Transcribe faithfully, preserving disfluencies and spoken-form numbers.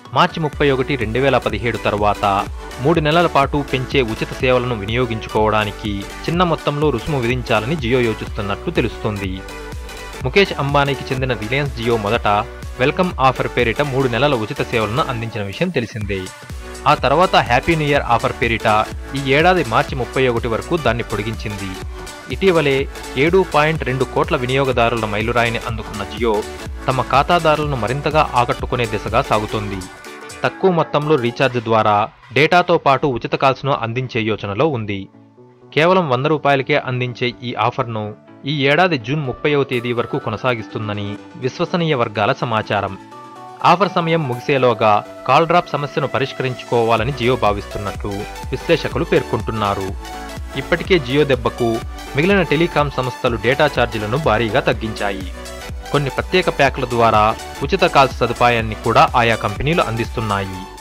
మార్చి ముప్పై ఒకటి రెండు వేల పదిహేడు తర్వాత మూడు నెలల పాటు పెంచే ఉచిత సేవలను వినియోగించుకోవడానికి చిన్న మొత్తంలో రుసుము విధించాలని జియో యోచిస్తున్నట్లు తెలుస్తోంది. ముఖేష్ అంబానీకి చెందిన రిలయన్స్ జియో మొదట వెల్కమ్ ఆఫర్ పేరిట మూడు నెలల ఉచిత సేవలను అందించిన విషయం తెలిసిందే. ఆ తర్వాత హ్యాపీ న్యూ ఇయర్ ఆఫర్ పేరిట ఈ ఏడాది మార్చి ముప్పై ఒకటి వరకు దాన్ని పొడిగించింది. ఇటీవలే ఏడు పాయింట్ రెండు కోట్ల వినియోగదారుల మైలురాయిని అందుకున్న జియో తమ ఖాతాదారులను మరింతగా ఆకట్టుకునే దిశగా సాగుతోంది. తక్కువ మొత్తంలో రీఛార్జ్ ద్వారా డేటాతో పాటు ఉచిత కాల్స్ను అందించే యోచనలో ఉంది. కేవలం వంద రూపాయలకే అందించే ఈ ఆఫర్ను ఈ ఏడాది జూన్ ముప్పైవ తేదీ వరకు కొనసాగిస్తుందని విశ్వసనీయ వర్గాల సమాచారం. ఆఫర్ సమయం ముగిసేలోగా కాల్ డ్రాప్ సమస్యను పరిష్కరించుకోవాలని జియో భావిస్తున్నట్లు విశ్లేషకులు పేర్కొంటున్నారు. ఇప్పటికే జియో దెబ్బకు మిగిలిన టెలికాం సంస్థలు డేటా ఛార్జీలను భారీగా తగ్గించాయి. కొన్ని ప్రత్యేక ప్యాక్ల ద్వారా ఉచిత కాల్స్ సదుపాయాన్ని కూడా ఆయా కంపెనీలు అందిస్తున్నాయి.